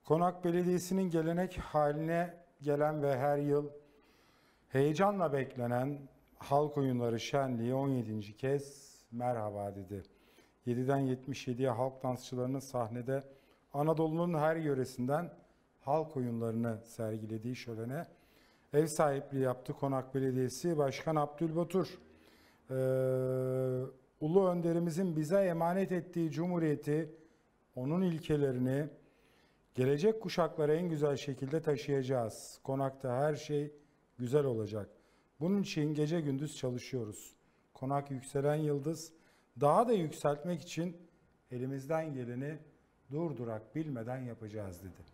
Konak Belediyesi'nin gelenek haline gelen ve her yıl heyecanla beklenen Halk Oyunları Şenliği 17. kez merhaba dedi. 7'den 77'ye halk dansçılarının sahnede Anadolu'nun her yöresinden halk oyunlarını sergilediği şölene ev sahipliği yaptı Konak Belediyesi Başkan Abdülbatur. Ulu önderimizin bize emanet ettiği Cumhuriyeti, onun ilkelerini gelecek kuşaklara en güzel şekilde taşıyacağız. Konakta her şey güzel olacak. Bunun için gece gündüz çalışıyoruz. Konak yükselen yıldız, daha da yükseltmek için elimizden geleni durdurak bilmeden yapacağız dedi.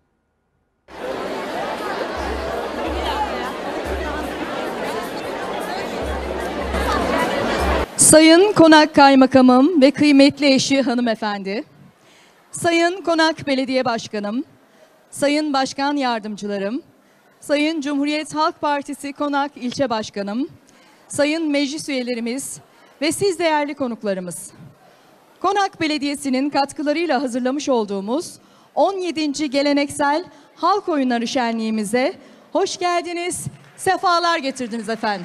Sayın Konak Kaymakamım ve kıymetli eşi hanımefendi, Sayın Konak Belediye Başkanım, Sayın Başkan Yardımcılarım, Sayın Cumhuriyet Halk Partisi Konak İlçe Başkanım, Sayın Meclis Üyelerimiz ve siz değerli konuklarımız. Konak Belediyesi'nin katkılarıyla hazırlamış olduğumuz 17. Geleneksel Halk Oyunları Şenliğimize hoş geldiniz, sefalar getirdiniz efendim.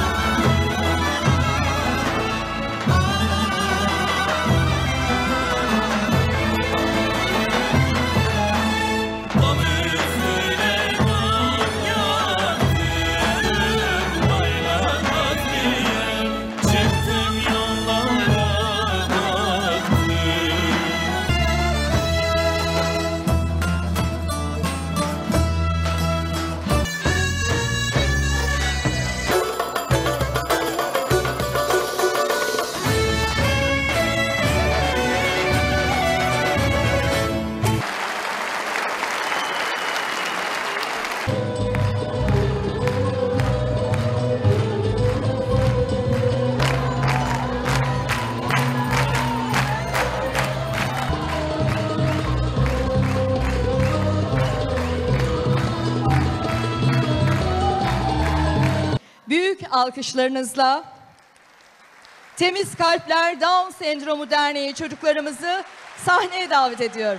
Büyük alkışlarınızla Temiz Kalpler Down Sendromu Derneği çocuklarımızı sahneye davet ediyorum.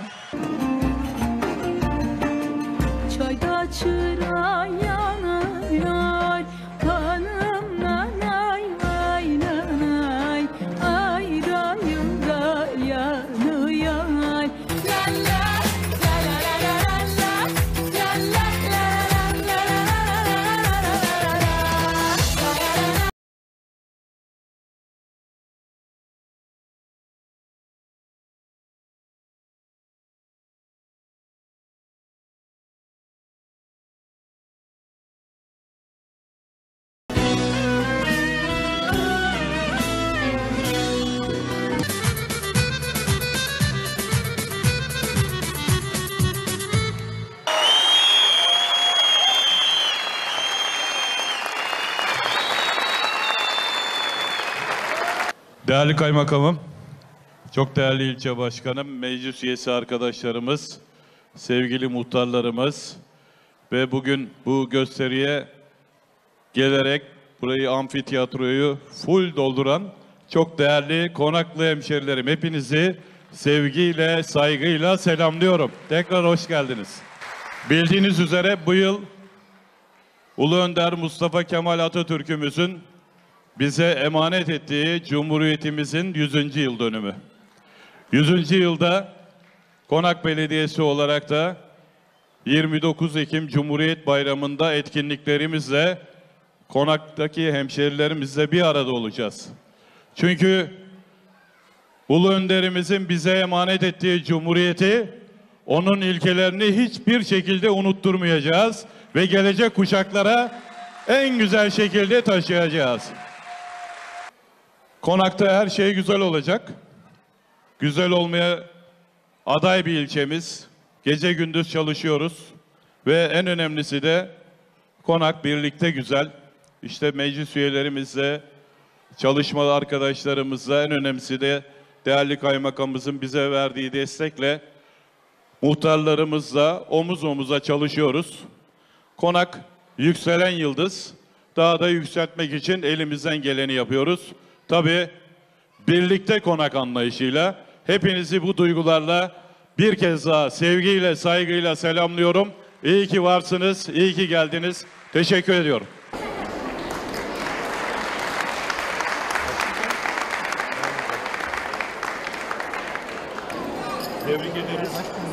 Çayda çıra yanıyor, kanım nanay ay nanay, ayrayımda yanıyor. La la la la la la la la la la la. Değerli Kaymakamım, çok değerli ilçe başkanım, meclis üyesi arkadaşlarımız, sevgili muhtarlarımız ve bugün bu gösteriye gelerek burayı, amfiteyatroyu full dolduran çok değerli Konaklı hemşerilerim, hepinizi sevgiyle, saygıyla selamlıyorum. Tekrar hoş geldiniz. Bildiğiniz üzere bu yıl Ulu Önder Mustafa Kemal Atatürk'ümüzün bize emanet ettiği Cumhuriyetimizin 100. yıl dönümü. 100. yılda Konak Belediyesi olarak da 29 Ekim Cumhuriyet Bayramı'nda etkinliklerimizle Konak'taki hemşerilerimizle bir arada olacağız. Çünkü Ulu Önderimizin bize emanet ettiği Cumhuriyeti, onun ilkelerini hiçbir şekilde unutturmayacağız ve gelecek kuşaklara en güzel şekilde taşıyacağız. Konak'ta her şey güzel olacak. Güzel olmaya aday bir ilçemiz. Gece gündüz çalışıyoruz. Ve en önemlisi de Konak birlikte güzel. İşte meclis üyelerimizle, çalışmalı arkadaşlarımızla, en önemlisi de değerli kaymakamımızın bize verdiği destekle muhtarlarımızla omuz omuza çalışıyoruz. Konak yükselen yıldız. Daha da yükseltmek için elimizden geleni yapıyoruz. Tabii birlikte Konak anlayışıyla hepinizi bu duygularla bir kez daha sevgiyle, saygıyla selamlıyorum. İyi ki varsınız, iyi ki geldiniz. Teşekkür ediyorum. Tebrik ederiz.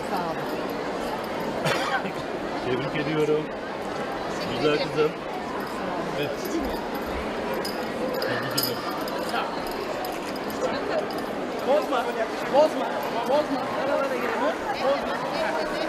Tebrik ediyorum. Güzel kızım. Evet. Tebrik ederim. Bozma. Bozma. Bozma. Aralara girelim. Bozma.